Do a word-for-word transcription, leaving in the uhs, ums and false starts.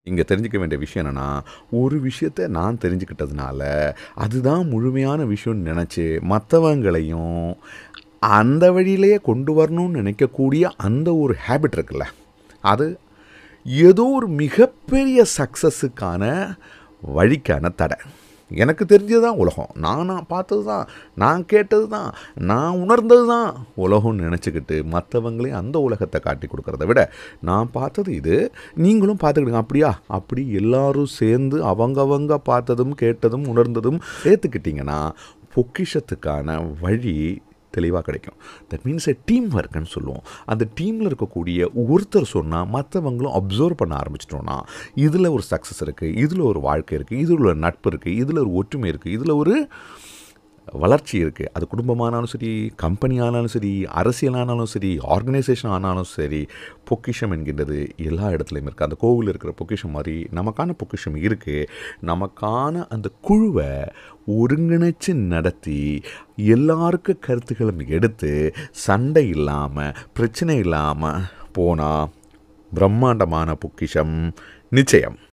இங்கே தெரிஞ்சிக்க வேண்டிய விஷயம் என்னென்னா, ஒரு விஷயத்தை நான் தெரிஞ்சுக்கிட்டதுனால அதுதான் முழுமையான விஷயம்னு நினச்சி மற்றவங்களையும் அந்த வழியிலேயே கொண்டு வரணும்னு நினைக்கக்கூடிய அந்த ஒரு ஹேபிட் இருக்குல்ல, அது ஏதோ ஒரு மிகப்பெரிய சக்ஸஸுக்கான வழிக்கான தடை. எனக்கு தெரிஞ்சது தான் உலகம், நான் நான் பார்த்தது தான், நான் கேட்டது தான், நான் உணர்ந்தது தான் உலகம்னு நினச்சிக்கிட்டு மற்றவங்களையும் அந்த உலகத்தை காட்டி கொடுக்குறத விட, நான் பார்த்தது இது, நீங்களும் பார்த்துக்கிடுங்க அப்படியா, அப்படி எல்லாரும் சேர்ந்து அவங்கவங்க பார்த்ததும் கேட்டதும் உணர்ந்ததும் சேர்த்துக்கிட்டிங்கன்னா பொக்கிஷத்துக்கான வழி தெளிவாக கிடைக்கும். தட் மீன்ஸ் எ டீம் ஒர்க்குன்னு சொல்லுவோம். அந்த டீமில் இருக்கக்கூடிய ஒருத்தர் சொன்னால் மற்றவங்களும் அப்சர்வ் பண்ண ஆரம்பிச்சிட்டோன்னா, இதில் ஒரு சக்ஸஸ் இருக்குது, இதில் ஒரு வாழ்க்கை இருக்குது, இதில் ஒரு நட்பு இருக்குது, இதில் ஒரு ஒற்றுமை இருக்குது, இதில் ஒரு வளர்ச்சி இருக்குது. அது குடும்பமானாலும் சரி, கம்பெனி ஆனாலும் சரி, அரசியலானாலும் சரி, ஆர்கனைசேஷன் ஆனாலும் சரி, பொக்கிஷம் என்கின்றது எல்லா இடத்துலையும் இருக்குது. அந்த கோவில் இருக்கிற பொக்கிஷம் மாதிரி நமக்கான பொக்கிஷம் இருக்குது. நமக்கான அந்த குழுவை ஒருங்கிணைச்சு நடத்தி எல்லாருக்கும் கருத்துக்களும் எடுத்து சண்டை இல்லாமல் பிரச்சனை இல்லாமல் போனால் பிரம்மாண்டமான பொக்கிஷம் நிச்சயம்.